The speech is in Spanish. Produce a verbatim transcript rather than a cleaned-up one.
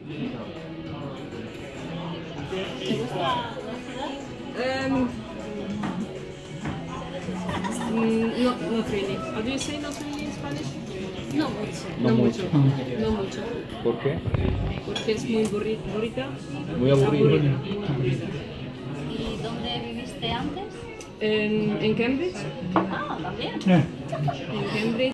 ¿Te gusta la ciudad? Um, mm, no, not really. How do you say not really in Spanish? No mucho. No, No mucho. mucho. No mucho. ¿Por qué? Porque es muy burri- bonita. Muy aburrido. Aburrida, muy aburrida. ¿Y dónde viviste antes? En, en Cambridge. Ah, también. En Cambridge.